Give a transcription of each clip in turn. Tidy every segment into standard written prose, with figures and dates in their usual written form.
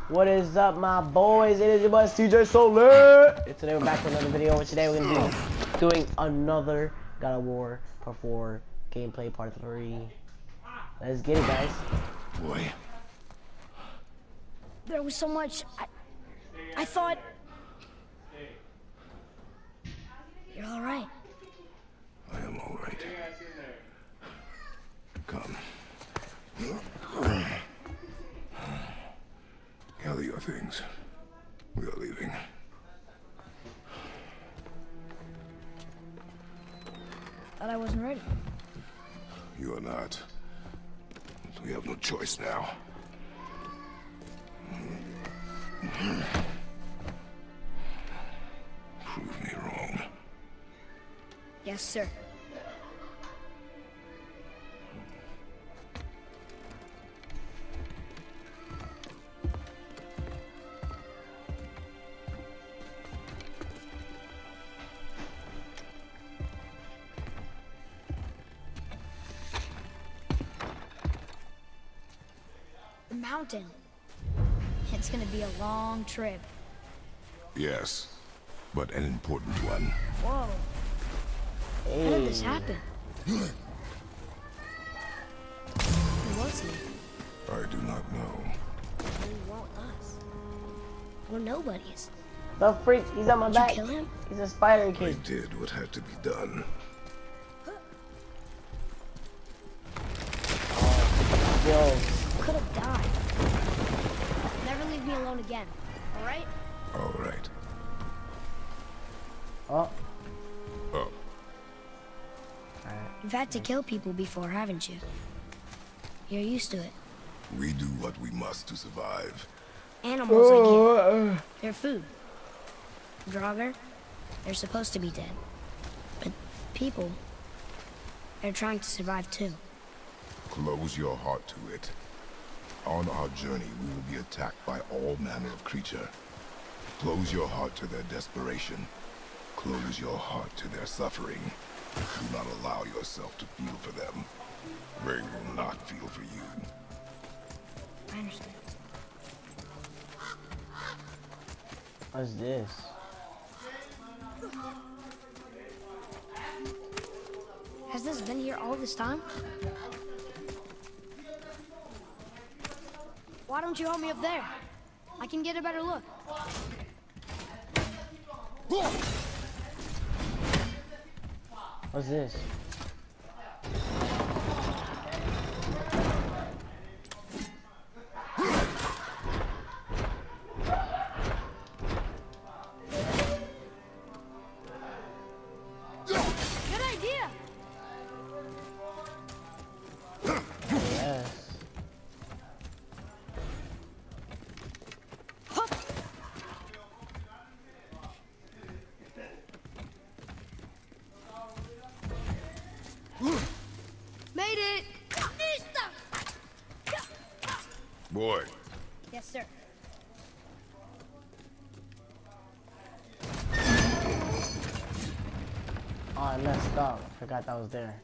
What is up, my boys? It is your boy CJ Soler. And today we're back with another video. And today we're gonna be doing another God of War Part 4 gameplay Part 3. Let's get it, guys. Boy. There was so much. I thought. You're all right. I am all right. Come. Gather your things. We are leaving. Thought I wasn't ready. You are not. We have no choice now. Prove me wrong. Yes, sir. The mountain. It's gonna be a long trip. Yes, but an important one. Whoa. How did this happen? Who was he? I do not know. He want us. We're nobodies. The freak, he's on my Did you back. kill him? He's a spider I kid. did what had to be done. Yo, Could have died. Never leave me alone again. All right? All right. oh, Oh, You've had to kill people before, haven't you? You're used to it. we do what we must to survive. Animals, I get. They're food. Draugr, they're supposed to be dead. But people, they're trying to survive too. Close your heart to it. On our journey, we will be attacked by all manner of creature. Close your heart to their desperation. Close your heart to their suffering. Do not allow yourself to feel for them. They will not feel for you. I understand. what's this? Has this been here all this time? Why don't you help me up there? I can get a better look. What's this? Good idea! Yes. Made it! Boy, Yes, sir. Oh, I messed up. I forgot that was there.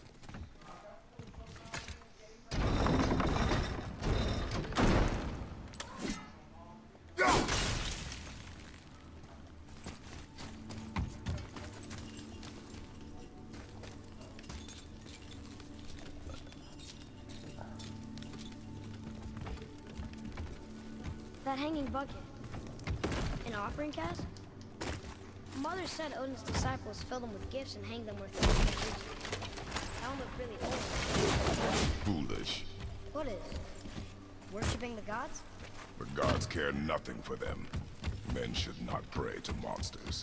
That hanging bucket. An offering cast? Mother said Odin's disciples filled them with gifts and hanged them where things can't reach them. That one looked really old. foolish. What is? Worshipping the gods? The gods care nothing for them. Men should not pray to monsters.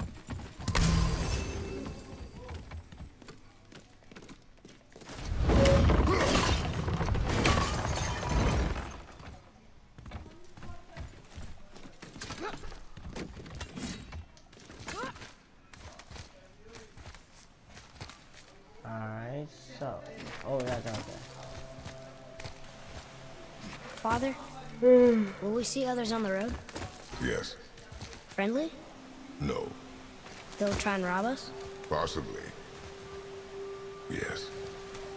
Alright, so. Oh, that's out there. Father? Will we see others on the road? Yes. Friendly? No. They'll try and rob us? Possibly. Yes.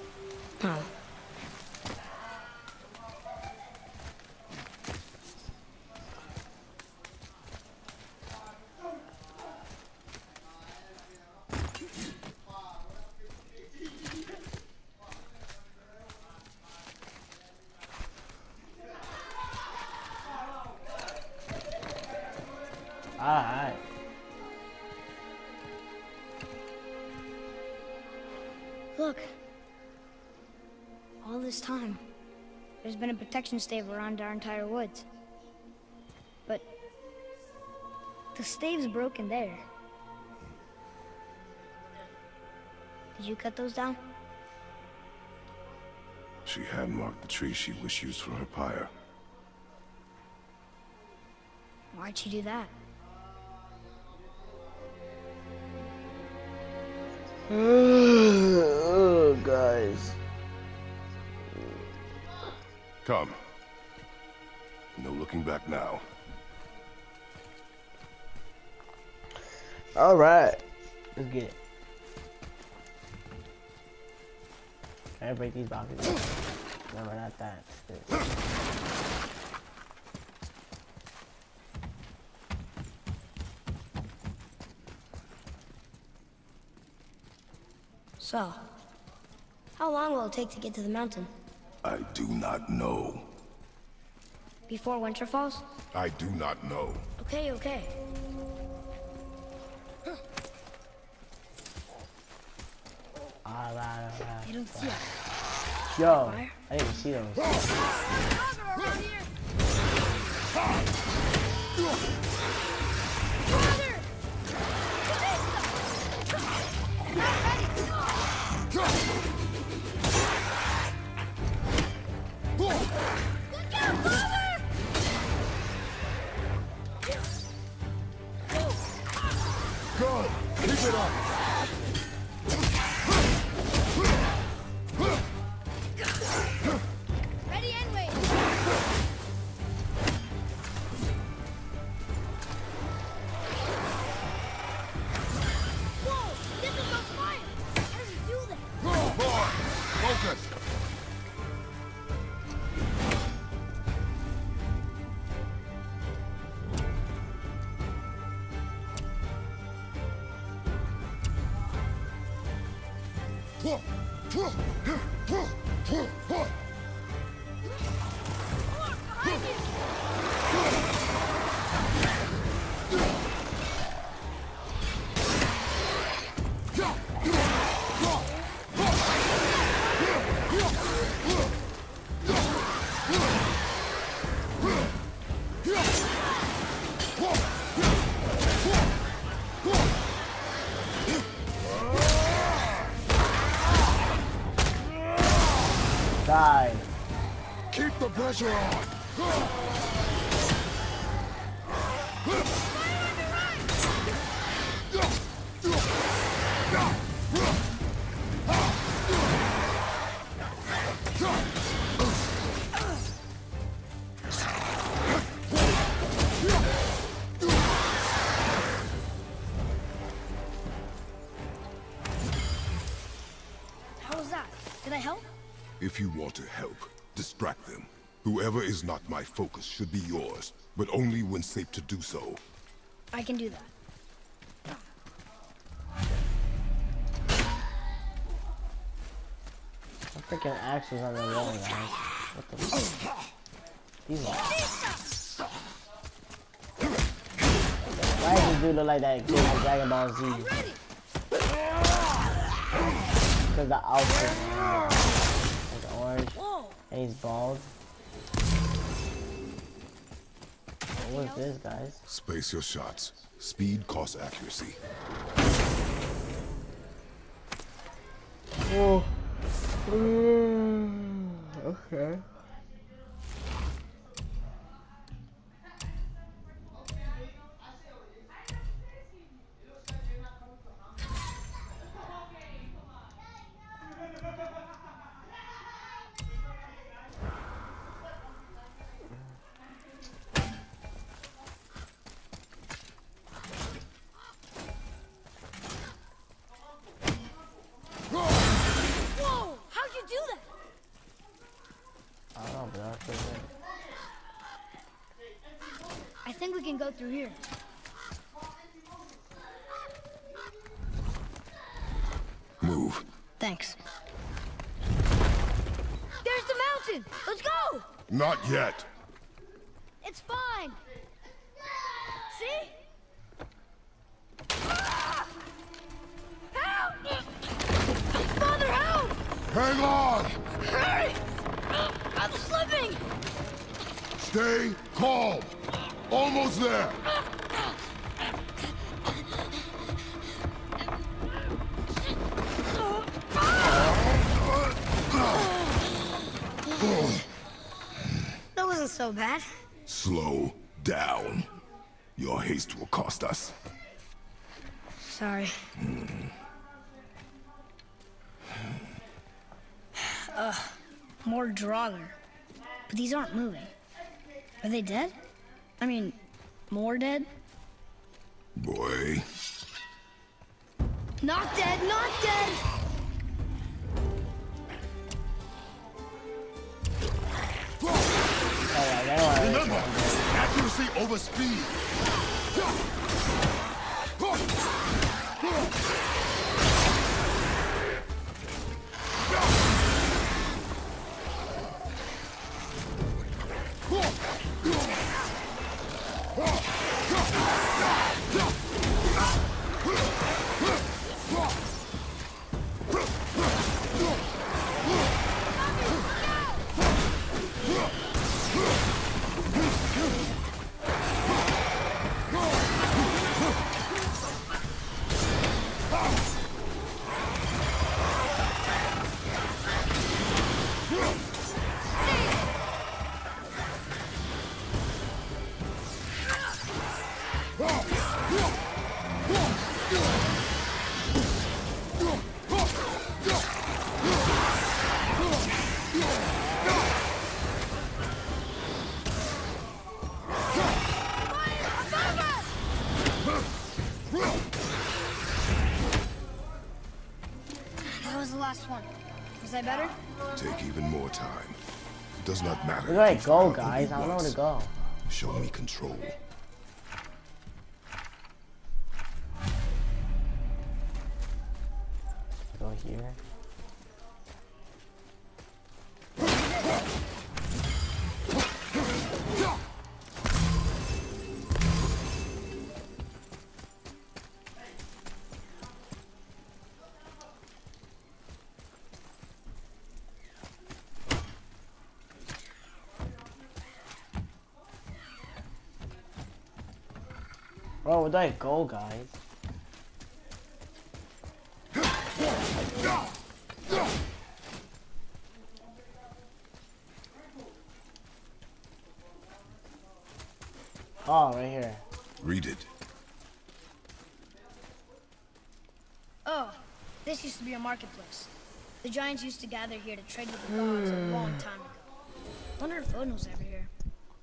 Oh. Alright. Look. All this time, there's been a protection stave around our entire woods. But the stave's broken there. Did you cut those down? She had marked the tree she wished used for her pyre. Why'd she do that? Oh, guys. Come. No looking back now. All right, let's get it. Can I break these boxes? No, not that. So, how long will it take to get to the mountain? I do not know. Before winter falls? I do not know. Okay, okay. Alright. I don't see it. Yo, Fire? I didn't see those. Go! Keep it up! Ready and wait. Whoa! This is on fire! How does he do that? Boy! Focus! Died. Keep the pressure on! How was that? Did I help? If you want to help, distract them. Whoever is not my focus should be yours, but only when safe to do so. I can do that. The freaking axe was on the wall, guys. What the fuck? These are... Why does this dude look like that kid from Dragon Ball Z? Because the outfit is orange and he's bald. What was this, guys? Space your shots. Speed costs accuracy. Oh. Okay. Whoa! How'd you do that? I don't know, but that's pretty good. I think we can go through here. Move. Thanks. There's the mountain! Let's go! Not yet. It's fine! See? Hang on! Hurry! I'm slipping! Stay calm! Almost there! That wasn't so bad. Slow down. Your haste will cost us. Sorry. More Draugr. But these aren't moving. Are they dead? I mean, more dead? Boy. Not dead, not dead! Remember, accuracy over speed. That was the last one. Was I better? Take even more time. It does not matter. Where do I if you go, found guys? I don't know where to go. Show me control. Go here. Bro, where do I go, guys? Oh, right here. Read it. Oh, this used to be a marketplace. The giants used to gather here to trade with the gods a long time ago. Wonder if Odin was ever here.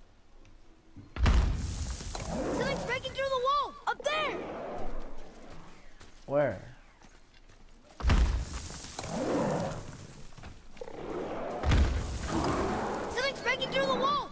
Something's breaking through the wall! Up there! Where? Something's breaking through the wall!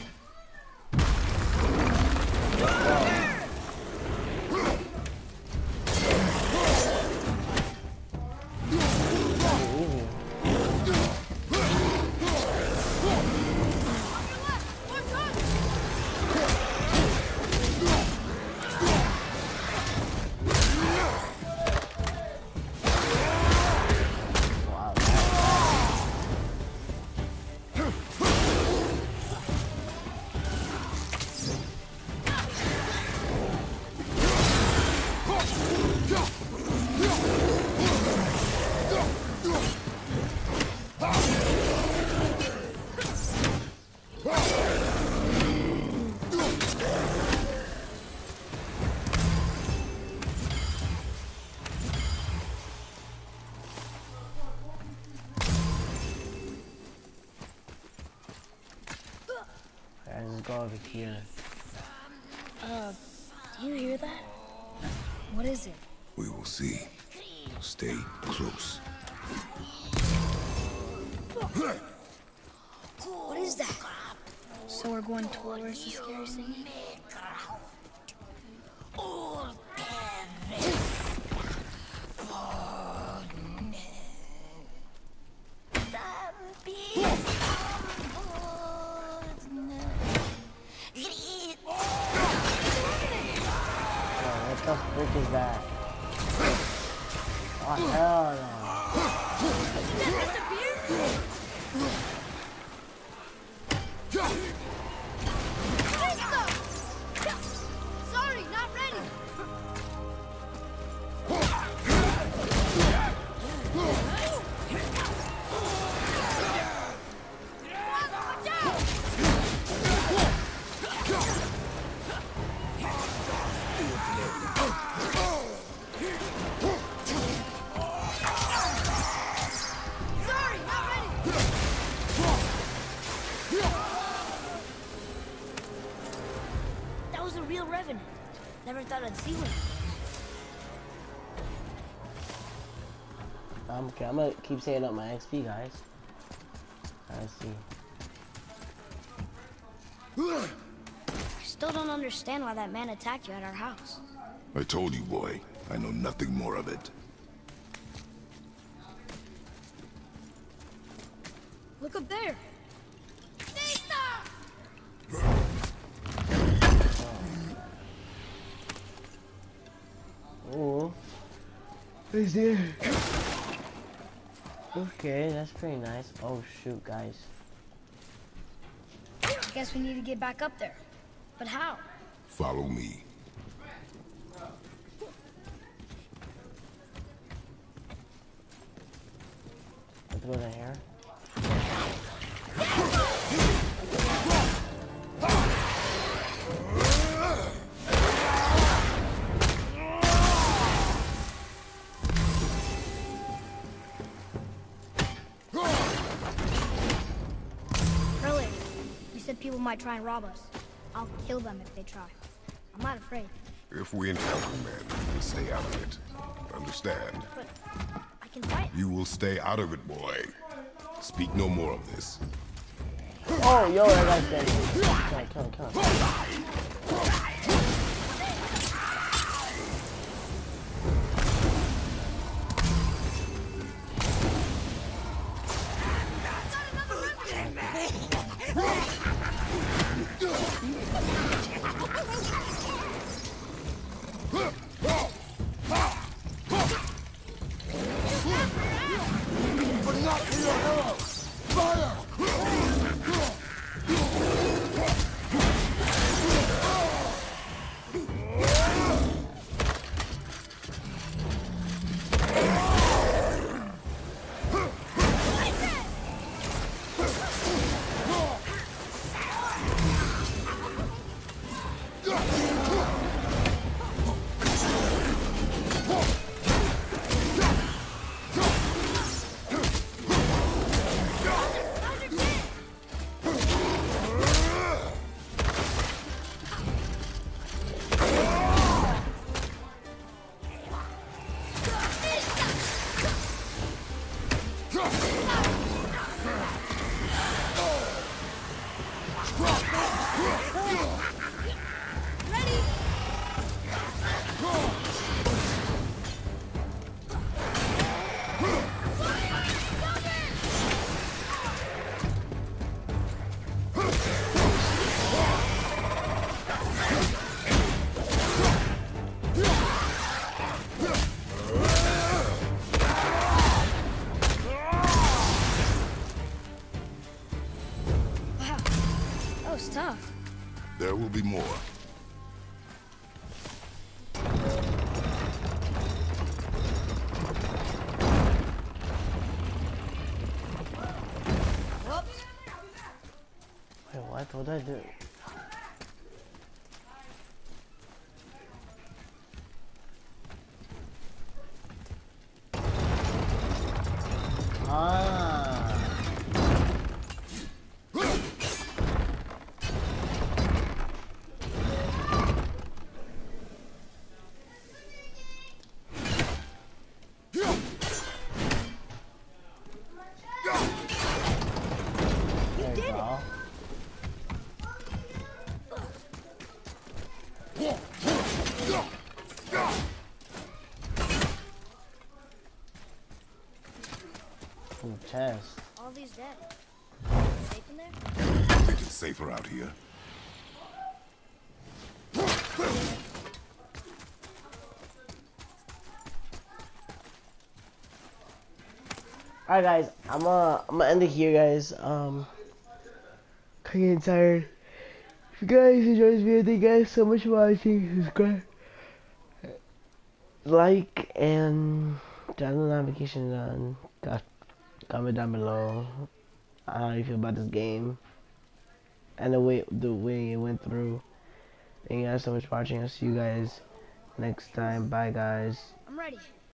Let's go over here. Do you hear that? What is it? We will see. Stay close. What is that? So we're going towards the scary thing? What the frick is that? Oh, hell no. Mr. Sorry, not ready. That was a real revenant. Never thought I'd see one. Okay, I'm gonna keep saving up my XP, guys. Let's see. I still don't understand why that man attacked you at our house. I told you, boy. I know nothing more of it. Look up there. Oh, he's there. Okay, that's pretty nice. Oh shoot, guys. Guess we need to get back up there. But how? Follow me. Let's go down here. Earlier, you said people might try and rob us. I'll kill them if they try. I'm not afraid. If we encounter men, we'll stay out of it. Understand? But I can fight. You will stay out of it, boy. Speak no more of this. Oh, yo, that guy's dead. Kill him. Tough. There will be more. Whoops. Wait, what did I do? Chest. All these dead. Safe in there? I think it's safer out here. Alright guys, I'm gonna end it here guys. Getting tired. If you guys enjoyed this video, thank you guys so much for watching. Subscribe, like, and turn the notifications on. Comment down below how you feel about this game and the way it went through. Thank you guys so much for watching. I'll see you guys next time. Bye guys. I'm ready.